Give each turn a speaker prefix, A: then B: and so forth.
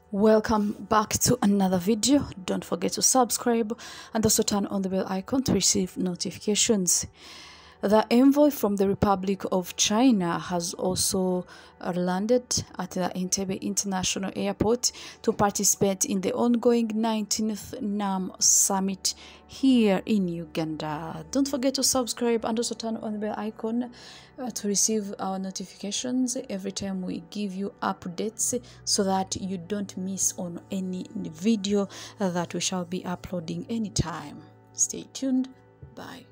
A: Welcome back to another video. Don't forget to subscribe and also turn on the bell icon to receive notifications. The envoy from the Republic of China has also landed at the Entebbe International Airport to participate in the ongoing 19th NAM Summit here in Uganda. Don't forget to subscribe and also turn on the bell icon to receive our notifications every time we give you updates, so that you don't miss on any video that we shall be uploading anytime. Stay tuned. Bye.